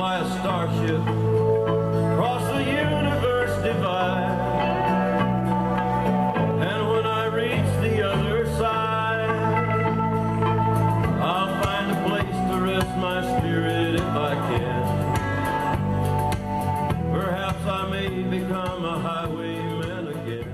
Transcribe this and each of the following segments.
fly a starship across the universe divide. And when I reach the other side, I'll find a place to rest my spirit if I can. Perhaps I may become a highwayman again.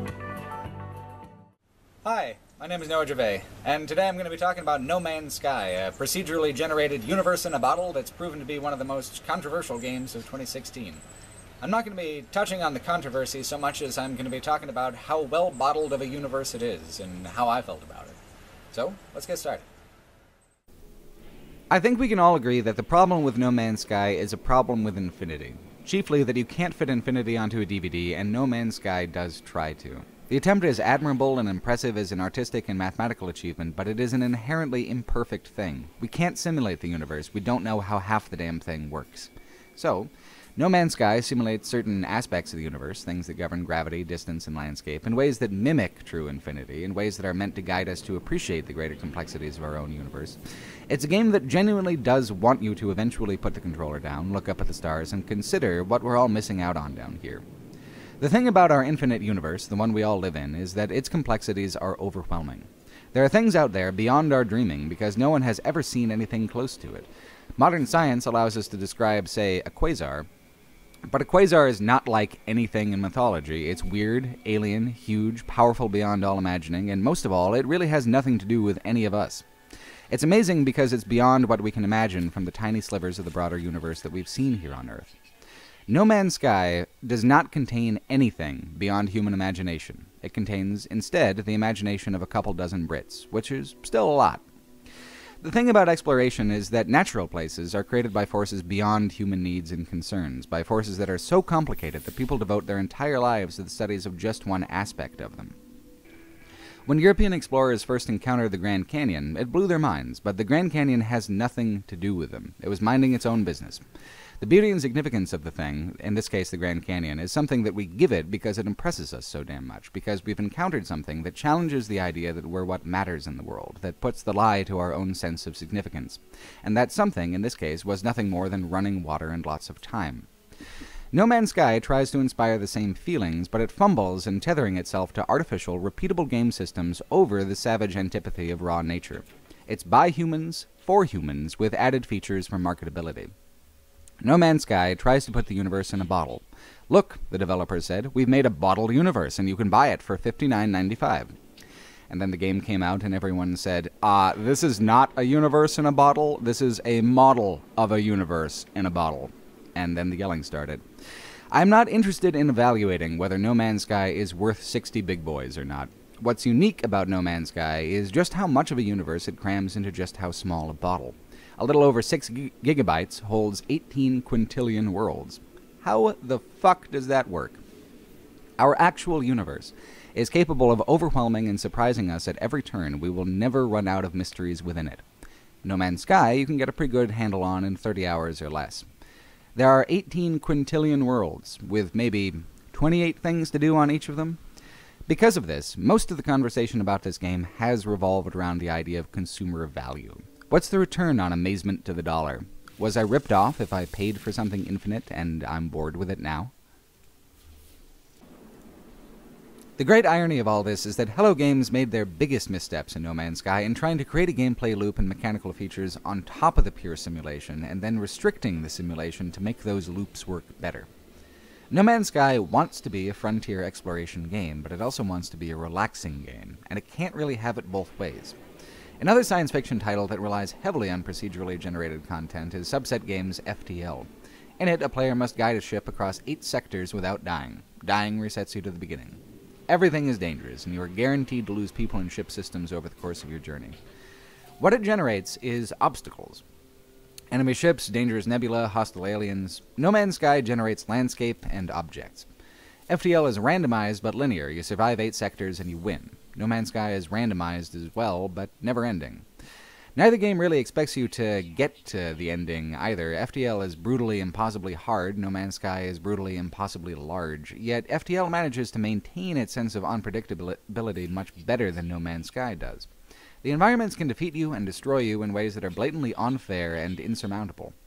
Hi, my name is Noah Gervais, and today I'm going to be talking about No Man's Sky, a procedurally generated universe in a bottle that's proven to be one of the most controversial games of 2016. I'm not going to be touching on the controversy so much as I'm going to be talking about how well bottled of a universe it is, and how I felt about it. So, let's get started. I think we can all agree that the problem with No Man's Sky is a problem with infinity. Chiefly that you can't fit infinity onto a DVD, and No Man's Sky does try to. The attempt is admirable and impressive as an artistic and mathematical achievement, but it is an inherently imperfect thing. We can't simulate the universe. We don't know how half the damn thing works. So, No Man's Sky simulates certain aspects of the universe, things that govern gravity, distance, and landscape, in ways that mimic true infinity, in ways that are meant to guide us to appreciate the greater complexities of our own universe. It's a game that genuinely does want you to eventually put the controller down, look up at the stars, and consider what we're all missing out on down here. The thing about our infinite universe, the one we all live in, is that its complexities are overwhelming. There are things out there beyond our dreaming because no one has ever seen anything close to it. Modern science allows us to describe, say, a quasar, but a quasar is not like anything in mythology. It's weird, alien, huge, powerful beyond all imagining, and most of all, it really has nothing to do with any of us. It's amazing because it's beyond what we can imagine from the tiny slivers of the broader universe that we've seen here on Earth. No Man's Sky does not contain anything beyond human imagination. It contains, instead, the imagination of a couple dozen Brits, which is still a lot. The thing about exploration is that natural places are created by forces beyond human needs and concerns, by forces that are so complicated that people devote their entire lives to the studies of just one aspect of them. When European explorers first encountered the Grand Canyon, it blew their minds, but the Grand Canyon has nothing to do with them. It was minding its own business. The beauty and significance of the thing, in this case the Grand Canyon, is something that we give it because it impresses us so damn much, because we've encountered something that challenges the idea that we're what matters in the world, that puts the lie to our own sense of significance. And that something, in this case, was nothing more than running water and lots of time. No Man's Sky tries to inspire the same feelings, but it fumbles in tethering itself to artificial, repeatable game systems over the savage antipathy of raw nature. It's by humans, for humans, with added features for marketability. No Man's Sky tries to put the universe in a bottle. Look, the developer said, we've made a bottled universe, and you can buy it for $59.95. And then the game came out, and everyone said, this is not a universe in a bottle, this is a model of a universe in a bottle. And then the yelling started. I'm not interested in evaluating whether No Man's Sky is worth 60 big boys or not. What's unique about No Man's Sky is just how much of a universe it crams into just how small a bottle. A little over 6 gigabytes holds 18 quintillion worlds. How the fuck does that work? Our actual universe is capable of overwhelming and surprising us at every turn. We will never run out of mysteries within it. No Man's Sky you can get a pretty good handle on in 30 hours or less. There are 18 quintillion worlds, with maybe 28 things to do on each of them. Because of this, most of the conversation about this game has revolved around the idea of consumer value. What's the return on amazement to the dollar? Was I ripped off if I paid for something infinite and I'm bored with it now? The great irony of all this is that Hello Games made their biggest missteps in No Man's Sky in trying to create a gameplay loop and mechanical features on top of the pure simulation, and then restricting the simulation to make those loops work better. No Man's Sky wants to be a frontier exploration game, but it also wants to be a relaxing game, and it can't really have it both ways. Another science fiction title that relies heavily on procedurally generated content is Subset Games' FTL. In it, a player must guide a ship across 8 sectors without dying. Dying resets you to the beginning. Everything is dangerous, and you are guaranteed to lose people and ship systems over the course of your journey. What it generates is obstacles. Enemy ships, dangerous nebula, hostile aliens. No Man's Sky generates landscape and objects. FTL is randomized but linear. You survive 8 sectors and you win. No Man's Sky is randomized as well, but never ending. Neither game really expects you to get to the ending either. FTL is brutally impossibly hard, No Man's Sky is brutally impossibly large, yet FTL manages to maintain its sense of unpredictability much better than No Man's Sky does. The environments can defeat you and destroy you in ways that are blatantly unfair and insurmountable.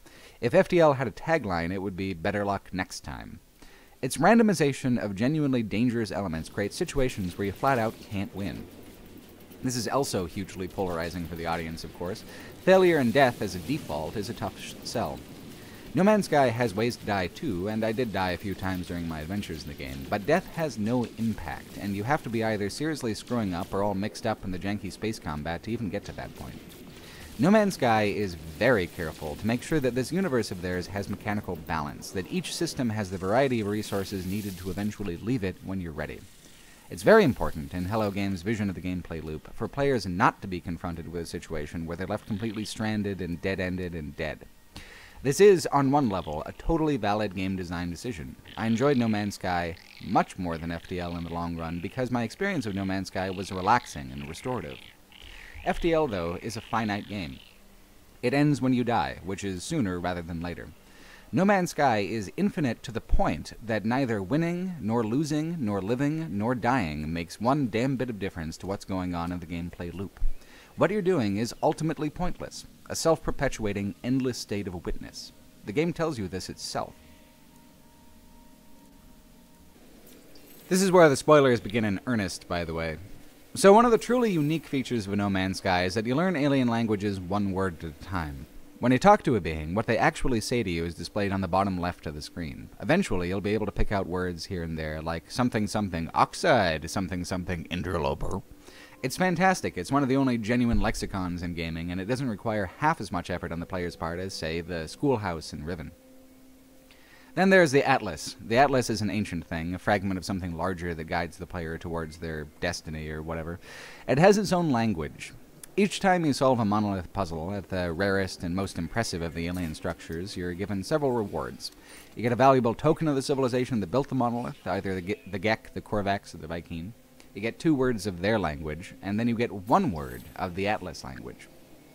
If FTL had a tagline, it would be "Better luck next time." Its randomization of genuinely dangerous elements creates situations where you flat out can't win. This is also hugely polarizing for the audience, of course. Failure and death as a default is a tough sell. No Man's Sky has ways to die too, and I did die a few times during my adventures in the game, but death has no impact, and you have to be either seriously screwing up or all mixed up in the janky space combat to even get to that point. No Man's Sky is very careful to make sure that this universe of theirs has mechanical balance, that each system has the variety of resources needed to eventually leave it when you're ready. It's very important in Hello Games' vision of the gameplay loop for players not to be confronted with a situation where they're left completely stranded and dead-ended and dead. This is, on one level, a totally valid game design decision. I enjoyed No Man's Sky much more than FTL in the long run because my experience of No Man's Sky was relaxing and restorative. FTL, though, is a finite game. It ends when you die, which is sooner rather than later. No Man's Sky is infinite to the point that neither winning, nor losing, nor living, nor dying makes one damn bit of difference to what's going on in the gameplay loop. What you're doing is ultimately pointless, a self-perpetuating, endless state of witness. The game tells you this itself. This is where the spoilers begin in earnest, by the way. So one of the truly unique features of No Man's Sky is that you learn alien languages one word at a time. When you talk to a being, what they actually say to you is displayed on the bottom left of the screen. Eventually, you'll be able to pick out words here and there, like something something oxide, something something interloper. It's fantastic. It's one of the only genuine lexicons in gaming, and it doesn't require half as much effort on the player's part as, say, the schoolhouse in Riven. Then there's the Atlas. The Atlas is an ancient thing, a fragment of something larger that guides the player towards their destiny or whatever. It has its own language. Each time you solve a monolith puzzle at the rarest and most impressive of the alien structures, you're given several rewards. You get a valuable token of the civilization that built the monolith, either the Gek, the Korvax, or the Viking. You get 2 words of their language, and then you get 1 word of the Atlas language.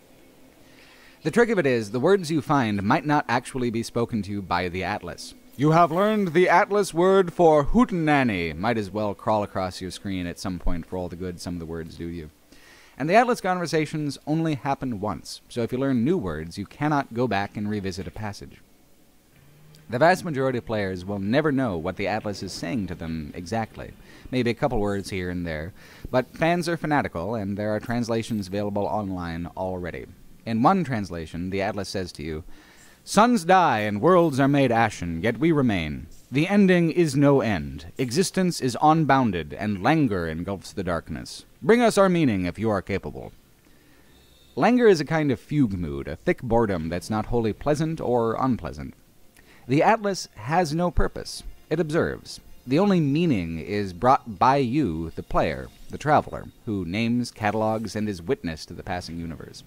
The trick of it is, the words you find might not actually be spoken to you by the Atlas. You have learned the Atlas word for hootenanny might as well crawl across your screen at some point for all the good some of the words do you. And the Atlas conversations only happen once, so if you learn new words, you cannot go back and revisit a passage. The vast majority of players will never know what the Atlas is saying to them exactly. Maybe a couple words here and there, but fans are fanatical, and there are translations available online already. In one translation, the Atlas says to you, "Suns die and worlds are made ashen, yet we remain. The ending is no end. Existence is unbounded, and languor engulfs the darkness. Bring us our meaning if you are capable." Languor is a kind of fugue mood, a thick boredom that's not wholly pleasant or unpleasant. The Atlas has no purpose. It observes. The only meaning is brought by you, the player, the traveler, who names, catalogs, and is witness to the passing universe.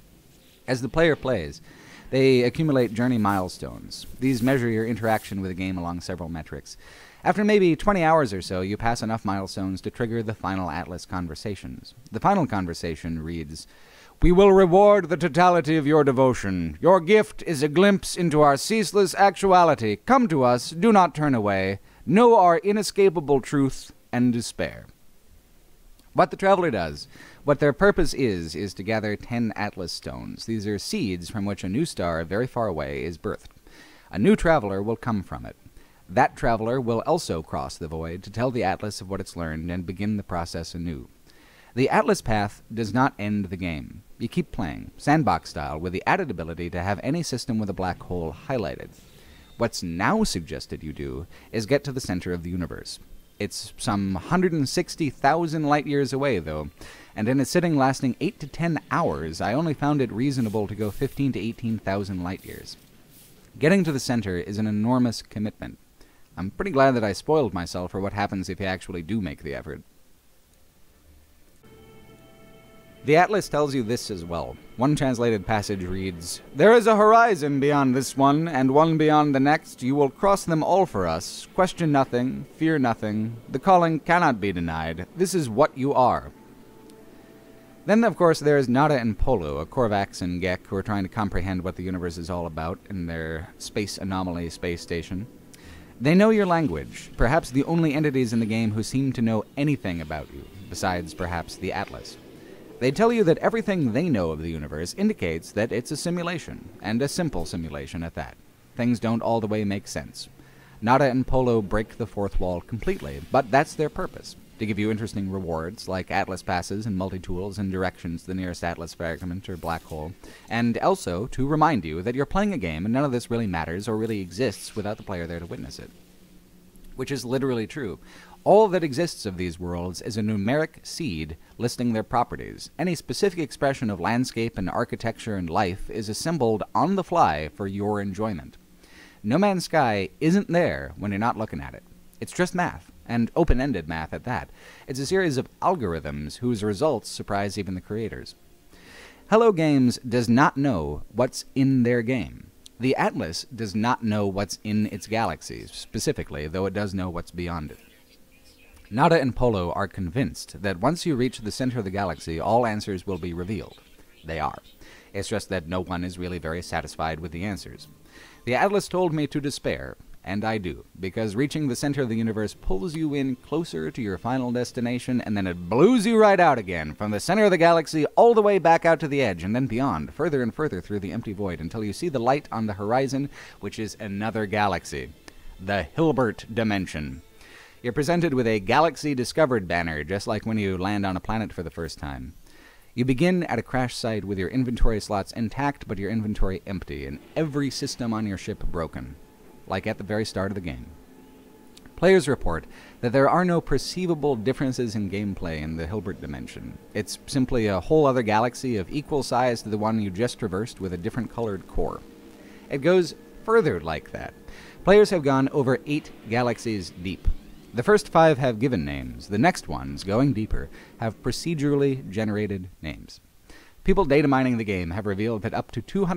As the player plays, they accumulate journey milestones. These measure your interaction with the game along several metrics. After maybe 20 hours or so, you pass enough milestones to trigger the final Atlas conversations. The final conversation reads, "We will reward the totality of your devotion. Your gift is a glimpse into our ceaseless actuality. Come to us, do not turn away. Know our inescapable truth and despair." What the traveler does, what their purpose is to gather 10 Atlas stones. These are seeds from which a new star very far away is birthed. A new traveler will come from it. That traveler will also cross the void to tell the Atlas of what it's learned and begin the process anew. The Atlas path does not end the game. You keep playing, sandbox style, with the added ability to have any system with a black hole highlighted. What's now suggested you do is get to the center of the universe. It's some 160,000 light-years away, though, and in a sitting lasting 8 to 10 hours, I only found it reasonable to go 15 to 18,000 light-years. Getting to the center is an enormous commitment. I'm pretty glad that I spoiled myself for what happens if you actually do make the effort. The Atlas tells you this as well. One translated passage reads, "There is a horizon beyond this one, and one beyond the next. You will cross them all for us. Question nothing, fear nothing. The calling cannot be denied. This is what you are." Then, of course, there's Nada and Polo, a Korvax and Gek, who are trying to comprehend what the universe is all about in their space anomaly space station. They know your language, perhaps the only entities in the game who seem to know anything about you, besides perhaps the Atlas. They tell you that everything they know of the universe indicates that it's a simulation, and a simple simulation at that. Things don't all the way make sense. Nada and Polo break the fourth wall completely, but that's their purpose, to give you interesting rewards like Atlas passes and multi-tools and directions to the nearest Atlas fragment or black hole, and also to remind you that you're playing a game and none of this really matters or really exists without the player there to witness it. Which is literally true. All that exists of these worlds is a numeric seed listing their properties. Any specific expression of landscape and architecture and life is assembled on the fly for your enjoyment. No Man's Sky isn't there when you're not looking at it. It's just math, and open-ended math at that. It's a series of algorithms whose results surprise even the creators. Hello Games does not know what's in their game. The Atlas does not know what's in its galaxy, specifically, though it does know what's beyond it. Nada and Polo are convinced that once you reach the center of the galaxy, all answers will be revealed. They are. It's just that no one is really very satisfied with the answers. The Atlas told me to despair, and I do, because reaching the center of the universe pulls you in closer to your final destination, and then it blows you right out again, from the center of the galaxy all the way back out to the edge, and then beyond, further and further through the empty void, until you see the light on the horizon, which is another galaxy. The Hilbert Dimension. You're presented with a Galaxy Discovered banner, just like when you land on a planet for the first time. You begin at a crash site with your inventory slots intact, but your inventory empty, and every system on your ship broken, like at the very start of the game. Players report that there are no perceivable differences in gameplay in the Hilbert Dimension. It's simply a whole other galaxy of equal size to the one you just traversed with a different colored core. It goes further like that. Players have gone over 8 galaxies deep. The first 5 have given names. The next ones, going deeper, have procedurally generated names. People data mining the game have revealed that up to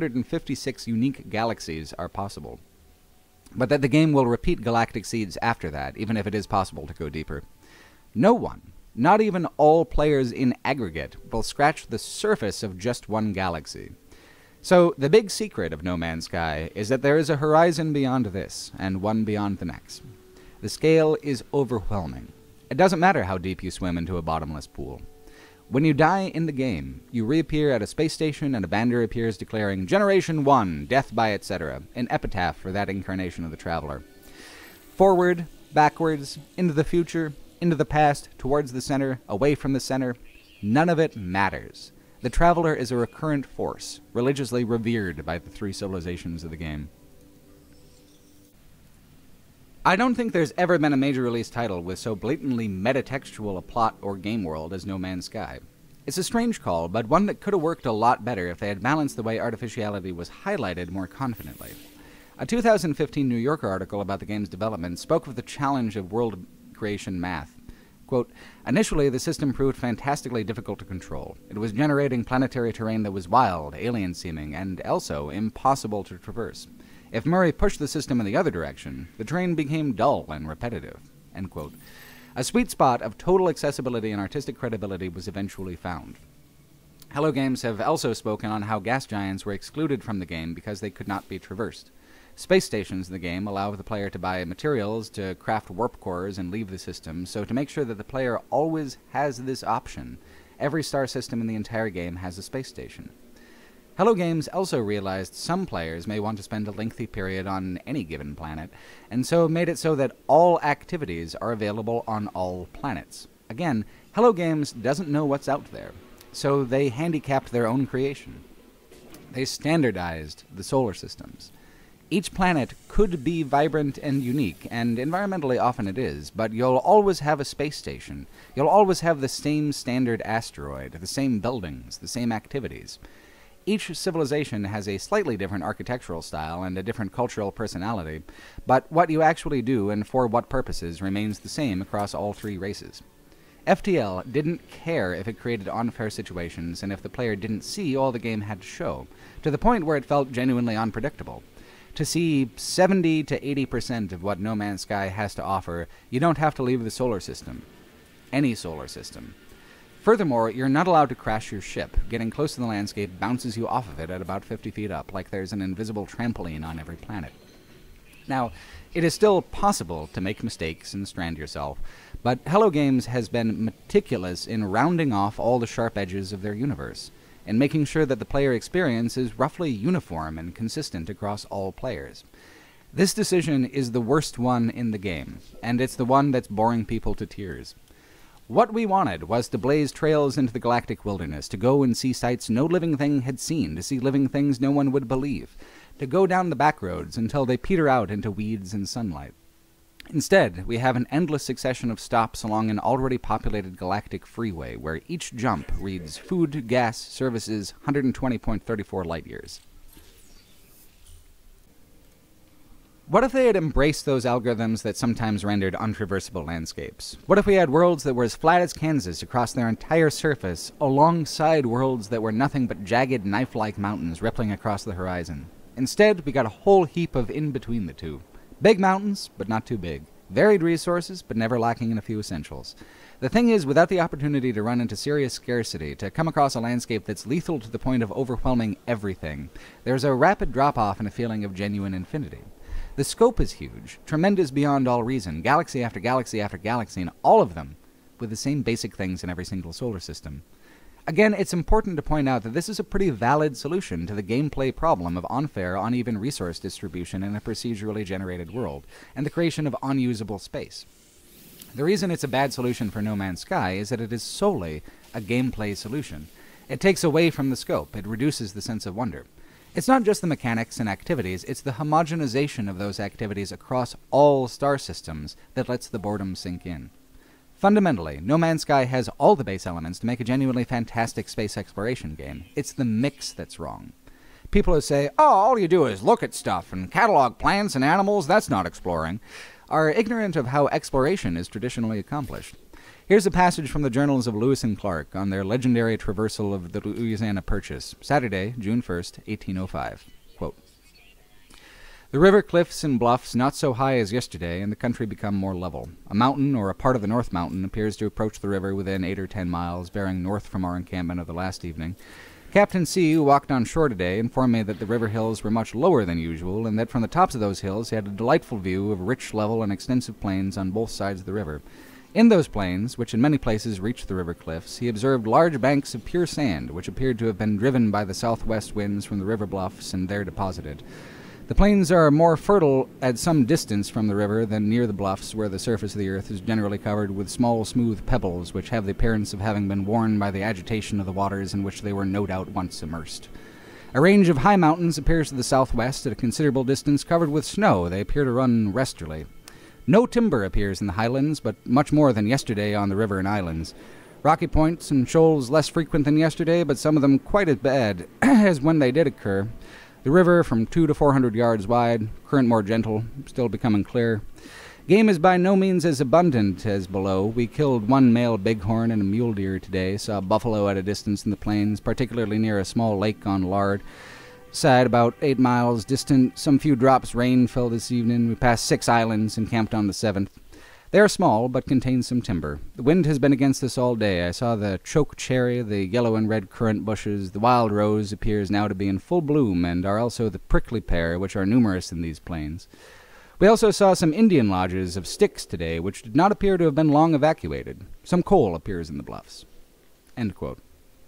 256 unique galaxies are possible, but that the game will repeat galactic seeds after that, even if it is possible to go deeper. No one, not even all players in aggregate, will scratch the surface of just one galaxy. So, the big secret of No Man's Sky is that there is a horizon beyond this, and one beyond the next. The scale is overwhelming. It doesn't matter how deep you swim into a bottomless pool. When you die in the game, you reappear at a space station and a banner appears declaring Generation 1, Death by etc., an epitaph for that incarnation of the Traveler. Forward, backwards, into the future, into the past, towards the center, away from the center, none of it matters. The Traveler is a recurrent force, religiously revered by the 3 civilizations of the game. I don't think there's ever been a major release title with so blatantly metatextual a plot or game world as No Man's Sky. It's a strange call, but one that could have worked a lot better if they had balanced the way artificiality was highlighted more confidently. A 2015 New Yorker article about the game's development spoke of the challenge of world creation math. Quote, initially, the system proved fantastically difficult to control. It was generating planetary terrain that was wild, alien-seeming, and also impossible to traverse. If Murray pushed the system in the other direction, the terrain became dull and repetitive. End quote. A sweet spot of total accessibility and artistic credibility was eventually found. Hello Games have also spoken on how gas giants were excluded from the game because they could not be traversed. Space stations in the game allow the player to buy materials to craft warp cores and leave the system, so to make sure that the player always has this option, every star system in the entire game has a space station. Hello Games also realized some players may want to spend a lengthy period on any given planet, and so made it so that all activities are available on all planets. Again, Hello Games doesn't know what's out there, so they handicapped their own creation. They standardized the solar systems. Each planet could be vibrant and unique, and environmentally often it is, but you'll always have a space station. You'll always have the same standard asteroid, the same buildings, the same activities. Each civilization has a slightly different architectural style and a different cultural personality, but what you actually do and for what purposes remains the same across all 3 races. FTL didn't care if it created unfair situations and if the player didn't see all the game had to show, to the point where it felt genuinely unpredictable. To see 70 to 80% of what No Man's Sky has to offer, you don't have to leave the solar system. Any solar system. Furthermore, you're not allowed to crash your ship. Getting close to the landscape bounces you off of it at about 50 feet up, like there's an invisible trampoline on every planet. Now, it is still possible to make mistakes and strand yourself, but Hello Games has been meticulous in rounding off all the sharp edges of their universe, and making sure that the player experience is roughly uniform and consistent across all players. This decision is the worst one in the game, and it's the one that's boring people to tears. What we wanted was to blaze trails into the galactic wilderness, to go and see sights no living thing had seen, to see living things no one would believe, to go down the back roads until they peter out into weeds and sunlight. Instead, we have an endless succession of stops along an already populated galactic freeway, where each jump reads food, gas, services, 120.34 light years. What if they had embraced those algorithms that sometimes rendered untraversable landscapes? What if we had worlds that were as flat as Kansas across their entire surface, alongside worlds that were nothing but jagged, knife-like mountains rippling across the horizon? Instead, we got a whole heap of in-between the two. Big mountains, but not too big. Varied resources, but never lacking in a few essentials. The thing is, without the opportunity to run into serious scarcity, to come across a landscape that's lethal to the point of overwhelming everything, there's a rapid drop-off and a feeling of genuine infinity. The scope is huge, tremendous beyond all reason, galaxy after galaxy after galaxy, and all of them with the same basic things in every single solar system. Again, it's important to point out that this is a pretty valid solution to the gameplay problem of unfair, uneven resource distribution in a procedurally generated world, and the creation of unusable space. The reason it's a bad solution for No Man's Sky is that it is solely a gameplay solution. It takes away from the scope, it reduces the sense of wonder. It's not just the mechanics and activities, it's the homogenization of those activities across all star systems that lets the boredom sink in. Fundamentally, No Man's Sky has all the base elements to make a genuinely fantastic space exploration game. It's the mix that's wrong. People who say, oh, all you do is look at stuff and catalog plants and animals, that's not exploring, are ignorant of how exploration is traditionally accomplished. Here's a passage from the journals of Lewis and Clark on their legendary traversal of the Louisiana Purchase, Saturday, June 1st, 1805. Quote, "The river cliffs and bluffs not so high as yesterday, and the country become more level. A mountain, or a part of the North Mountain, appears to approach the river within 8 or 10 miles, bearing north from our encampment of the last evening. Captain C., who walked on shore today, informed me that the river hills were much lower than usual, and that from the tops of those hills he had a delightful view of rich, level, and extensive plains on both sides of the river. In those plains, which in many places reached the river cliffs, he observed large banks of pure sand, which appeared to have been driven by the southwest winds from the river bluffs and there deposited. The plains are more fertile at some distance from the river than near the bluffs, where the surface of the earth is generally covered with small, smooth pebbles, which have the appearance of having been worn by the agitation of the waters in which they were no doubt once immersed. A range of high mountains appears to the southwest at a considerable distance, covered with snow. They appear to run westerly. No timber appears in the highlands, but much more than yesterday on the river and islands. Rocky points and shoals less frequent than yesterday, but some of them quite as bad as when they did occur. The river from 200 to 400 yards wide, current more gentle, still becoming clear. Game is by no means as abundant as below. We killed one male bighorn and a mule deer today, saw buffalo at a distance in the plains, particularly near a small lake on Lard side about 8 miles distant. Some few drops rain fell this evening. We passed 6 islands and camped on the 7th. They are small, but contain some timber. The wind has been against us all day. I saw the choke cherry, the yellow and red currant bushes. The wild rose appears now to be in full bloom, and are also the prickly pear, which are numerous in these plains. We also saw some Indian lodges of sticks today, which did not appear to have been long evacuated. Some coal appears in the bluffs." End quote.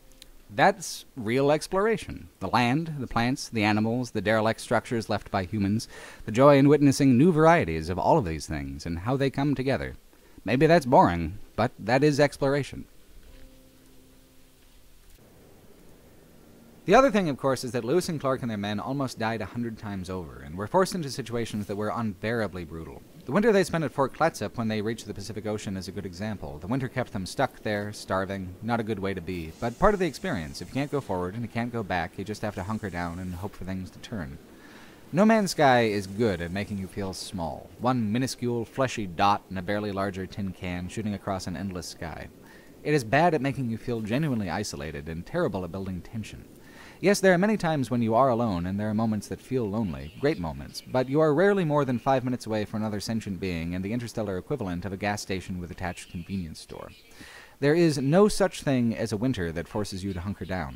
That's real exploration. The land, the plants, the animals, the derelict structures left by humans, the joy in witnessing new varieties of all of these things and how they come together. Maybe that's boring, but that is exploration. The other thing, of course, is that Lewis and Clark and their men almost died 100 times over, and were forced into situations that were unbearably brutal. The winter they spent at Fort Clatsop when they reached the Pacific Ocean is a good example. The winter kept them stuck there, starving, not a good way to be, but part of the experience. If you can't go forward and you can't go back, you just have to hunker down and hope for things to turn. No Man's Sky is good at making you feel small, one minuscule, fleshy dot in a barely larger tin can shooting across an endless sky. It is bad at making you feel genuinely isolated and terrible at building tension. Yes, there are many times when you are alone, and there are moments that feel lonely, great moments, but you are rarely more than 5 minutes away from another sentient being and the interstellar equivalent of a gas station with attached convenience store. There is no such thing as a winter that forces you to hunker down.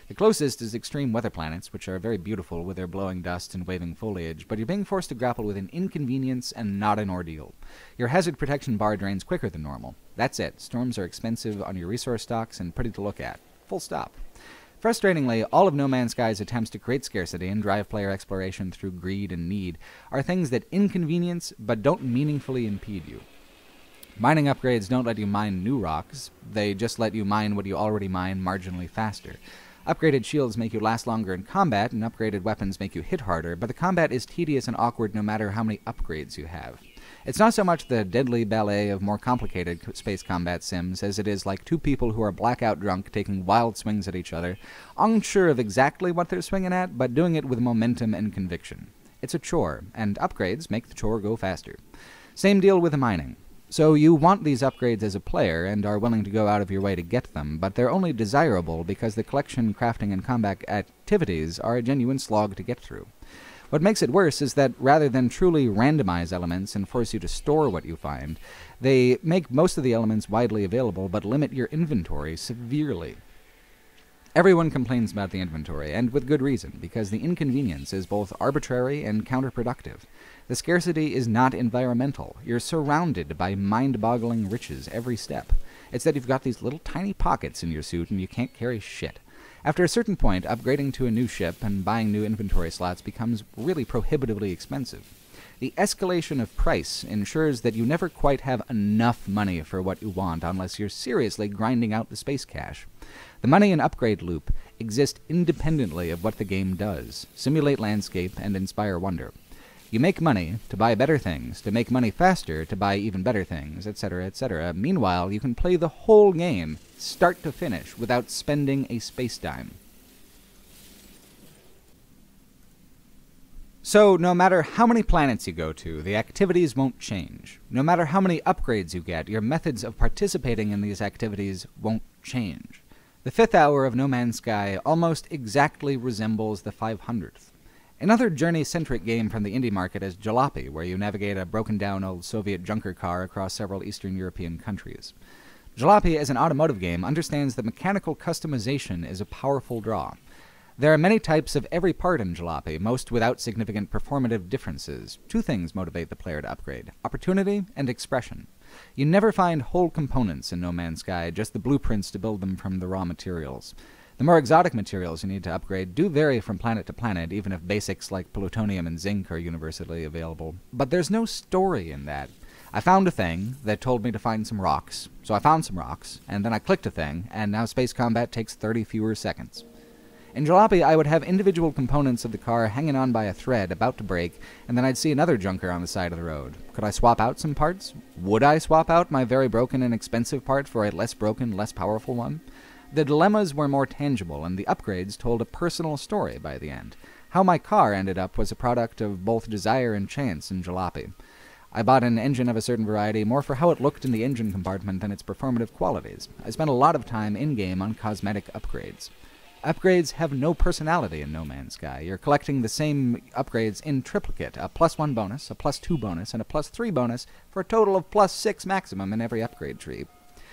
The closest is extreme weather planets, which are very beautiful with their blowing dust and waving foliage, but you're being forced to grapple with an inconvenience and not an ordeal. Your hazard protection bar drains quicker than normal. That's it. Storms are expensive on your resource stocks and pretty to look at. Full stop. Frustratingly, all of No Man's Sky's attempts to create scarcity and drive player exploration through greed and need are things that inconvenience but don't meaningfully impede you. Mining upgrades don't let you mine new rocks, they just let you mine what you already mine marginally faster. Upgraded shields make you last longer in combat, and upgraded weapons make you hit harder, but the combat is tedious and awkward no matter how many upgrades you have. It's not so much the deadly ballet of more complicated space combat sims as it is like two people who are blackout drunk taking wild swings at each other, unsure of exactly what they're swinging at, but doing it with momentum and conviction. It's a chore, and upgrades make the chore go faster. Same deal with the mining. So you want these upgrades as a player and are willing to go out of your way to get them, but they're only desirable because the collection, crafting, and combat activities are a genuine slog to get through. What makes it worse is that rather than truly randomize elements and force you to store what you find, they make most of the elements widely available but limit your inventory severely. Everyone complains about the inventory, and with good reason, because the inconvenience is both arbitrary and counterproductive. The scarcity is not environmental. You're surrounded by mind-boggling riches every step. It's that you've got these little tiny pockets in your suit and you can't carry shit. After a certain point, upgrading to a new ship and buying new inventory slots becomes really prohibitively expensive. The escalation of price ensures that you never quite have enough money for what you want unless you're seriously grinding out the space cash. The money and upgrade loop exist independently of what the game does, simulate landscape and inspire wonder. You make money to buy better things, to make money faster, to buy even better things, etc., etc. Meanwhile, you can play the whole game, start to finish, without spending a space dime. So, no matter how many planets you go to, the activities won't change. No matter how many upgrades you get, your methods of participating in these activities won't change. The 5th hour of No Man's Sky almost exactly resembles the 500th. Another journey-centric game from the indie market is Jalopy, where you navigate a broken-down old Soviet junker car across several Eastern European countries. Jalopy, as an automotive game, understands that mechanical customization is a powerful draw. There are many types of every part in Jalopy, most without significant performative differences. Two things motivate the player to upgrade: opportunity and expression. You never find whole components in No Man's Sky, just the blueprints to build them from the raw materials. The more exotic materials you need to upgrade do vary from planet to planet, even if basics like plutonium and zinc are universally available. But there's no story in that. I found a thing that told me to find some rocks, so I found some rocks, and then I clicked a thing, and now space combat takes 30 fewer seconds. In Jalopy, I would have individual components of the car hanging on by a thread about to break, and then I'd see another junker on the side of the road. Could I swap out some parts? Would I swap out my very broken and expensive part for a less broken, less powerful one? The dilemmas were more tangible, and the upgrades told a personal story by the end. How my car ended up was a product of both desire and chance in Jalopy. I bought an engine of a certain variety more for how it looked in the engine compartment than its performative qualities. I spent a lot of time in-game on cosmetic upgrades. Upgrades have no personality in No Man's Sky. You're collecting the same upgrades in triplicate, a +1 bonus, a +2 bonus, and a +3 bonus, for a total of +6 maximum in every upgrade tree.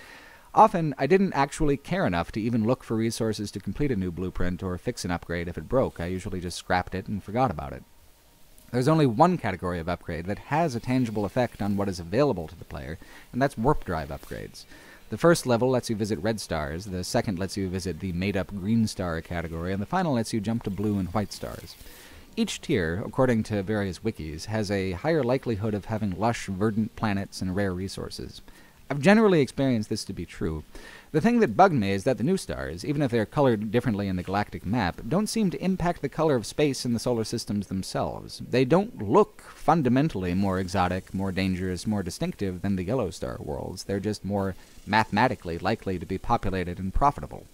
Often, I didn't actually care enough to even look for resources to complete a new blueprint or fix an upgrade if it broke. I usually just scrapped it and forgot about it. There's only one category of upgrade that has a tangible effect on what is available to the player, and that's warp drive upgrades. The first level lets you visit red stars, the second lets you visit the made-up green star category, and the final lets you jump to blue and white stars. Each tier, according to various wikis, has a higher likelihood of having lush, verdant planets and rare resources. I've generally experienced this to be true. The thing that bugged me is that the new stars, even if they're colored differently in the galactic map, don't seem to impact the color of space in the solar systems themselves. They don't look fundamentally more exotic, more dangerous, more distinctive than the yellow star worlds. They're just more mathematically likely to be populated and profitable.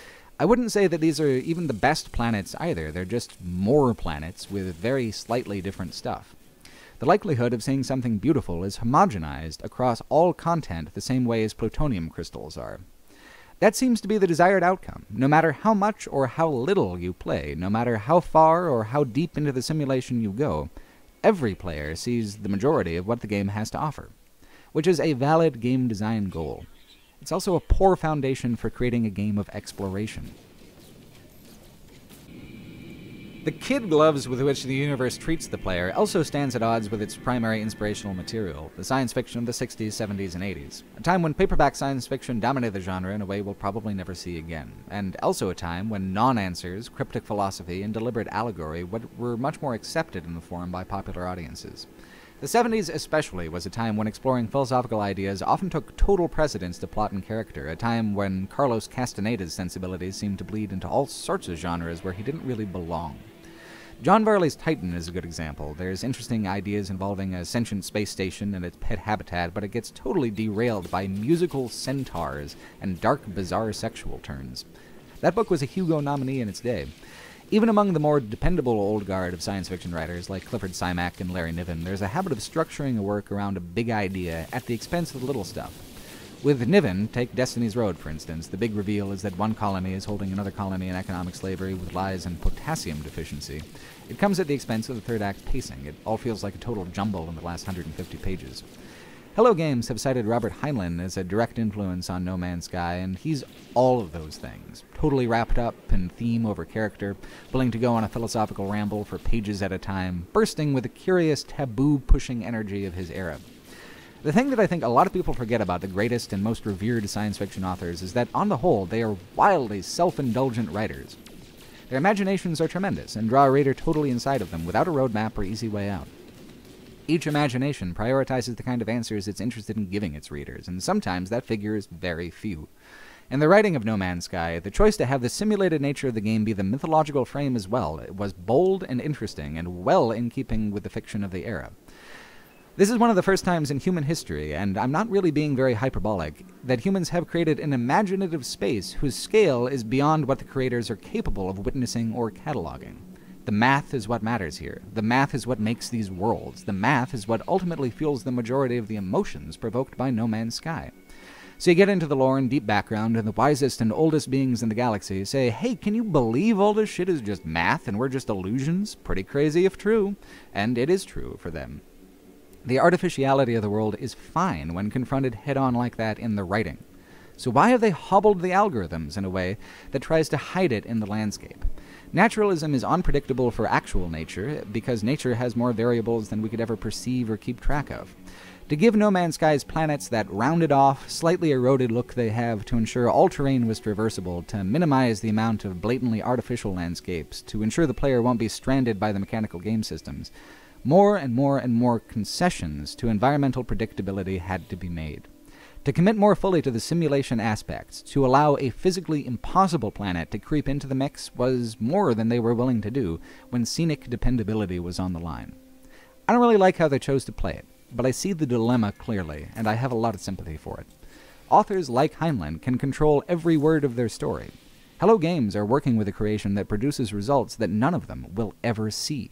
I wouldn't say that these are even the best planets either. They're just more planets with very slightly different stuff. The likelihood of seeing something beautiful is homogenized across all content the same way as plutonium crystals are. That seems to be the desired outcome, no matter how much or how little you play, no matter how far or how deep into the simulation you go. Every player sees the majority of what the game has to offer, which is a valid game design goal. It's also a poor foundation for creating a game of exploration. The kid gloves with which the universe treats the player also stands at odds with its primary inspirational material, the science fiction of the 60s, 70s, and 80s, a time when paperback science fiction dominated the genre in a way we'll probably never see again, and also a time when non-answers, cryptic philosophy, and deliberate allegory were much more accepted in the form by popular audiences. The 70s especially was a time when exploring philosophical ideas often took total precedence to plot and character, a time when Carlos Castaneda's sensibilities seemed to bleed into all sorts of genres where he didn't really belong. John Varley's Titan is a good example. There's interesting ideas involving a sentient space station and its pet habitat, but it gets totally derailed by musical centaurs and dark, bizarre sexual turns. That book was a Hugo nominee in its day. Even among the more dependable old guard of science fiction writers like Clifford Simak and Larry Niven, there's a habit of structuring a work around a big idea at the expense of the little stuff. With Niven, take Destiny's Road, for instance. The big reveal is that one colony is holding another colony in economic slavery with lies and potassium deficiency. It comes at the expense of the third act pacing. It all feels like a total jumble in the last 150 pages. Hello Games have cited Robert Heinlein as a direct influence on No Man's Sky, and he's all of those things. Totally wrapped up in theme over character, willing to go on a philosophical ramble for pages at a time, bursting with the curious, taboo-pushing energy of his era. The thing that I think a lot of people forget about the greatest and most revered science fiction authors is that, on the whole, they are wildly self-indulgent writers. Their imaginations are tremendous and draw a reader totally inside of them without a roadmap or easy way out. Each imagination prioritizes the kind of answers it's interested in giving its readers, and sometimes that figure is very few. In the writing of No Man's Sky, the choice to have the simulated nature of the game be the mythological frame as well was bold and interesting, and well in keeping with the fiction of the era. This is one of the first times in human history, and I'm not really being very hyperbolic, that humans have created an imaginative space whose scale is beyond what the creators are capable of witnessing or cataloging. The math is what matters here. The math is what makes these worlds. The math is what ultimately fuels the majority of the emotions provoked by No Man's Sky. So you get into the lore and deep background, and the wisest and oldest beings in the galaxy say, hey, can you believe all this shit is just math and we're just illusions? Pretty crazy if true. And it is true for them. The artificiality of the world is fine when confronted head-on like that in the writing. So why have they hobbled the algorithms in a way that tries to hide it in the landscape? Naturalism is unpredictable for actual nature, because nature has more variables than we could ever perceive or keep track of. To give No Man's Sky's planets that rounded off, slightly eroded look they have to ensure all terrain was traversable, to minimize the amount of blatantly artificial landscapes, to ensure the player won't be stranded by the mechanical game systems, more and more and more concessions to environmental predictability had to be made. To commit more fully to the simulation aspects, to allow a physically impossible planet to creep into the mix, was more than they were willing to do when scenic dependability was on the line. I don't really like how they chose to play it, but I see the dilemma clearly, and I have a lot of sympathy for it. Authors like Heinlein can control every word of their story. Hello Games are working with a creation that produces results that none of them will ever see.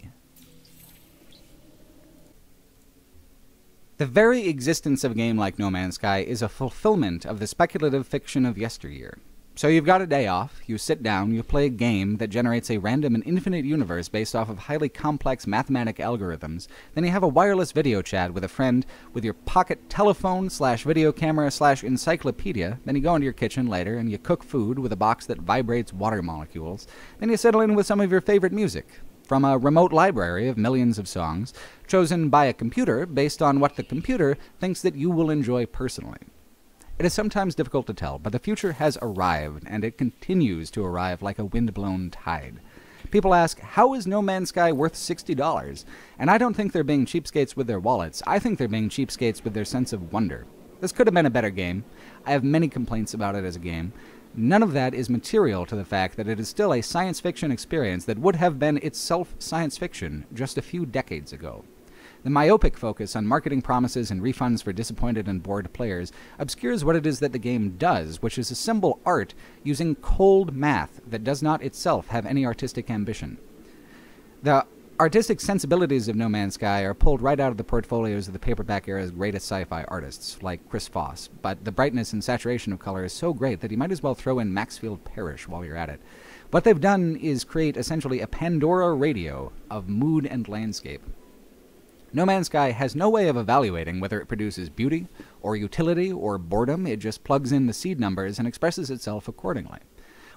The very existence of a game like No Man's Sky is a fulfillment of the speculative fiction of yesteryear. So you've got a day off, you sit down, you play a game that generates a random and infinite universe based off of highly complex mathematic algorithms, then you have a wireless video chat with a friend with your pocket telephone / video camera / encyclopedia, then you go into your kitchen later and you cook food with a box that vibrates water molecules, then you settle in with some of your favorite music from a remote library of millions of songs, chosen by a computer based on what the computer thinks that you will enjoy personally. It is sometimes difficult to tell, but the future has arrived, and it continues to arrive like a wind-blown tide. People ask, how is No Man's Sky worth $60? And I don't think they're being cheapskates with their wallets. I think they're being cheapskates with their sense of wonder. This could have been a better game. I have many complaints about it as a game. None of that is material to the fact that it is still a science fiction experience that would have been itself science fiction just a few decades ago. The myopic focus on marketing promises and refunds for disappointed and bored players obscures what it is that the game does, which is assemble art using cold math that does not itself have any artistic ambition. The artistic sensibilities of No Man's Sky are pulled right out of the portfolios of the paperback era's greatest sci-fi artists, like Chris Foss, but the brightness and saturation of color is so great that you might as well throw in Maxfield Parrish while you're at it. What they've done is create essentially a Pandora radio of mood and landscape. No Man's Sky has no way of evaluating whether it produces beauty, or utility, or boredom. It just plugs in the seed numbers and expresses itself accordingly.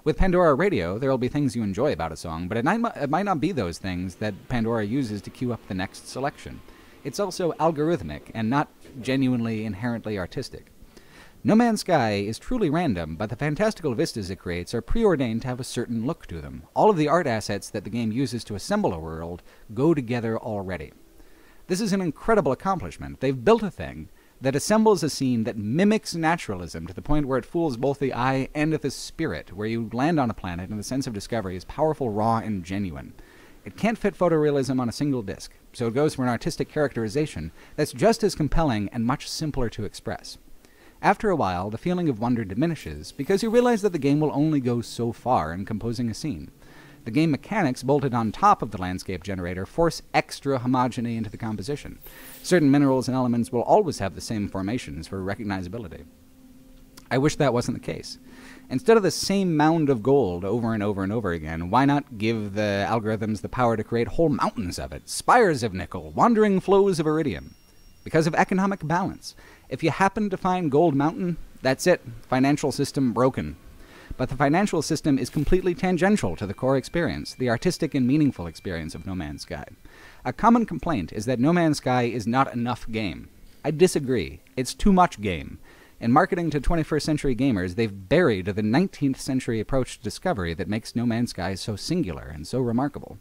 With Pandora Radio, there will be things you enjoy about a song, but it might not be those things that Pandora uses to queue up the next selection. It's also algorithmic and not genuinely inherently artistic. No Man's Sky is truly random, but the fantastical vistas it creates are preordained to have a certain look to them. All of the art assets that the game uses to assemble a world go together already. This is an incredible accomplishment. They've built a thing that assembles a scene that mimics naturalism to the point where it fools both the eye and the spirit, where you land on a planet and the sense of discovery is powerful, raw, and genuine. It can't fit photorealism on a single disc, so it goes for an artistic characterization that's just as compelling and much simpler to express. After a while, the feeling of wonder diminishes because you realize that the game will only go so far in composing a scene. The game mechanics bolted on top of the landscape generator force extra homogeny into the composition. Certain minerals and elements will always have the same formations for recognizability. I wish that wasn't the case. Instead of the same mound of gold over and over and over again, why not give the algorithms the power to create whole mountains of it, spires of nickel, wandering flows of iridium? Because of economic balance. If you happen to find Gold Mountain, that's it. Financial system broken. But the financial system is completely tangential to the core experience, the artistic and meaningful experience of No Man's Sky. A common complaint is that No Man's Sky is not enough game. I disagree. It's too much game. In marketing to 21st century gamers, they've buried the 19th century approach to discovery that makes No Man's Sky so singular and so remarkable.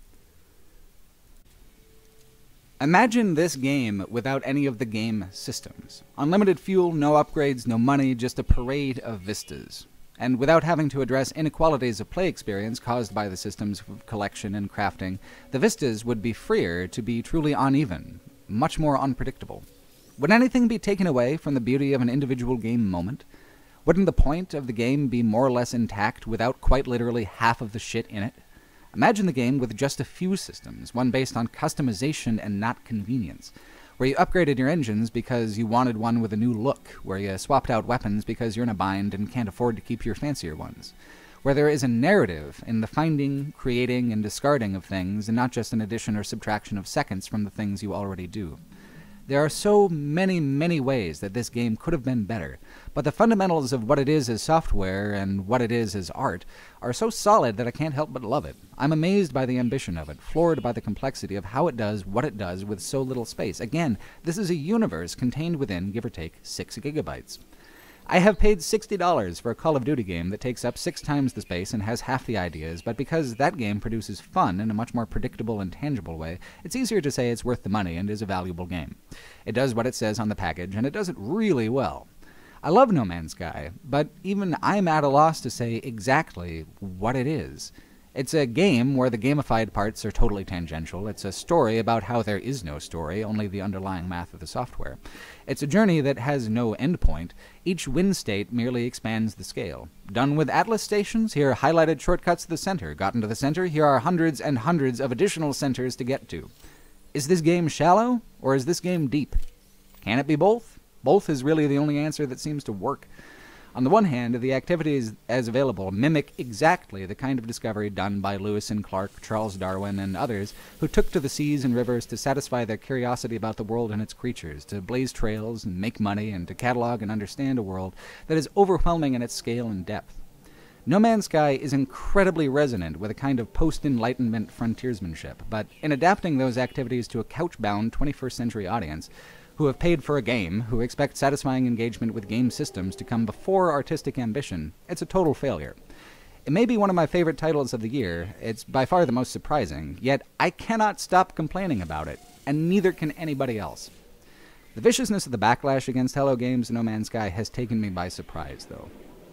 Imagine this game without any of the game systems. Unlimited fuel, no upgrades, no money, just a parade of vistas. And without having to address inequalities of play experience caused by the systems of collection and crafting, the vistas would be freer to be truly uneven, much more unpredictable. Would anything be taken away from the beauty of an individual game moment? Wouldn't the point of the game be more or less intact without quite literally half of the shit in it? Imagine the game with just a few systems, one based on customization and not convenience, where you upgraded your engines because you wanted one with a new look, where you swapped out weapons because you're in a bind and can't afford to keep your fancier ones, where there is a narrative in the finding, creating, and discarding of things, and not just an addition or subtraction of seconds from the things you already do. There are so many ways that this game could have been better, but the fundamentals of what it is as software and what it is as art are so solid that I can't help but love it. I'm amazed by the ambition of it, floored by the complexity of how it does what it does with so little space. Again, this is a universe contained within, give or take, 6 gigabytes. I have paid $60 for a Call of Duty game that takes up 6 times the space and has half the ideas, but because that game produces fun in a much more predictable and tangible way, it's easier to say it's worth the money and is a valuable game. It does what it says on the package, and it does it really well. I love No Man's Sky, but even I'm at a loss to say exactly what it is. It's a game where the gamified parts are totally tangential. It's a story about how there is no story, only the underlying math of the software. It's a journey that has no endpoint. Each win state merely expands the scale. Done with Atlas stations, here are highlighted shortcuts to the center. Gotten to the center, here are hundreds and hundreds of additional centers to get to. Is this game shallow, or is this game deep? Can it be both? Both is really the only answer that seems to work. On the one hand, the activities as available mimic exactly the kind of discovery done by Lewis and Clark, Charles Darwin, and others who took to the seas and rivers to satisfy their curiosity about the world and its creatures, to blaze trails and make money, and to catalog and understand a world that is overwhelming in its scale and depth. No Man's Sky is incredibly resonant with a kind of post-Enlightenment frontiersmanship, but in adapting those activities to a couch-bound 21st century audience, who have paid for a game, who expect satisfying engagement with game systems to come before artistic ambition, it's a total failure. It may be one of my favorite titles of the year, it's by far the most surprising, yet I cannot stop complaining about it, and neither can anybody else. The viciousness of the backlash against Hello Games and No Man's Sky has taken me by surprise, though.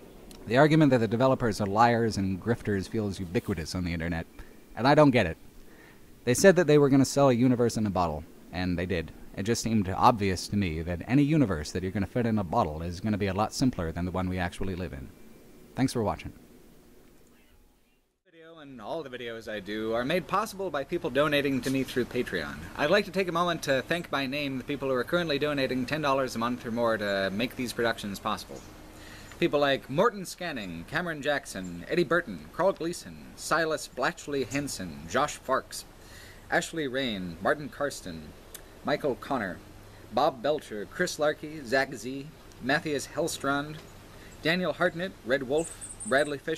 The argument that the developers are liars and grifters feels ubiquitous on the internet, and I don't get it. They said that they were going to sell a universe in a bottle, and they did. It just seemed obvious to me that any universe that you're going to fit in a bottle is going to be a lot simpler than the one we actually live in. Thanks for watching. This video and all the videos I do are made possible by people donating to me through Patreon. I'd like to take a moment to thank by name the people who are currently donating $10 a month or more to make these productions possible. People like Morton Scanning, Cameron Jackson, Eddie Burton, Carl Gleason, Silas Blatchley Henson, Josh Farks, Ashley Rain, Martin Karsten, Michael Connor, Bob Belcher, Chris Larkey, Zach Z, Matthias Hellstrand, Daniel Hartnett, Red Wolf, Bradley Fisher,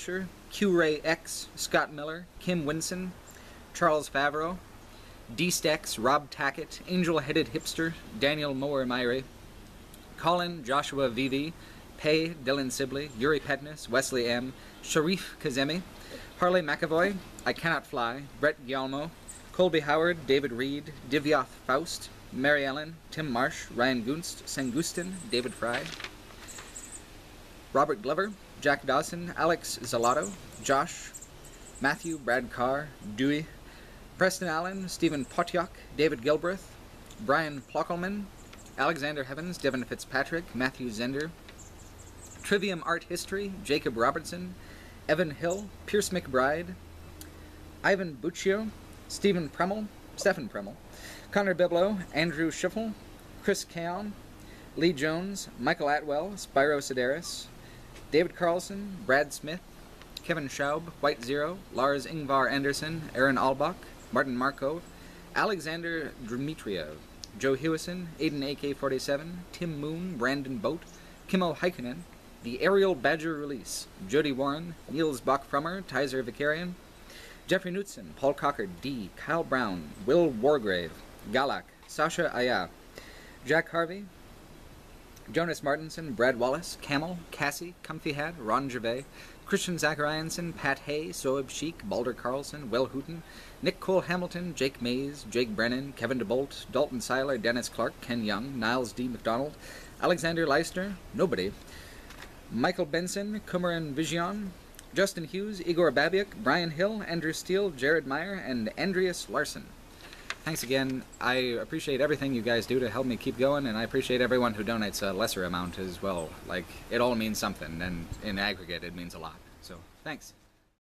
Q-Ray X, Scott Miller, Kim Winson, Charles Favreau, D-Stex, Rob Tackett, Angel-Headed Hipster, Daniel Mower-Myre, Colin, Joshua VV, Pei, Dylan Sibley, Yuri Petnis, Wesley M., Sharif Kazemi, Harley McAvoy, I Cannot Fly, Brett Gialmo, Colby Howard, David Reed, Divyath Faust, Mary Ellen, Tim Marsh, Ryan Gunst, Sengustin, David Fry, Robert Glover, Jack Dawson, Alex Zalato, Josh, Matthew, Brad Carr, Dewey, Preston Allen, Stephen Potyak, David Gilbreth, Brian Plockelman, Alexander Heavens, Devin Fitzpatrick, Matthew Zender, Trivium Art History, Jacob Robertson, Evan Hill, Pierce McBride, Ivan Buccio, Stephen Premmel, Connor Biblo, Andrew Schiffel, Chris Kaon, Lee Jones, Michael Atwell, Spyro Sedaris, David Carlson, Brad Smith, Kevin Schaub, White Zero, Lars Ingvar Anderson, Aaron Albach, Martin Markov, Alexander Dmitriev, Joe Hewison, Aiden AK-47, Tim Moon, Brandon Boat, Kimmo Heikkinen, The Aerial Badger Release, Jody Warren, Niels Bach-Frummer, Tizer Vicarian, Jeffrey Knutson, Paul Cocker, D, Kyle Brown, Will Wargrave, Galak, Sasha Aya, Jack Harvey, Jonas Martinson, Brad Wallace, Camel, Cassie, Comfy Hat, Ron Gervais, Christian Zacharianson, Pat Hay, Soeb Sheik, Balder Carlson, Will Hooten, Nick Cole Hamilton, Jake Mays, Jake Brennan, Kevin DeBolt, Dalton Seiler, Dennis Clark, Ken Young, Niles D. McDonald, Alexander Leister, Nobody, Michael Benson, Kumaran Vision, Justin Hughes, Igor Babiak, Brian Hill, Andrew Steele, Jared Meyer, and Andreas Larson. Thanks again. I appreciate everything you guys do to help me keep going, and I appreciate everyone who donates a lesser amount as well. Like, it all means something, and in aggregate it means a lot. So, thanks.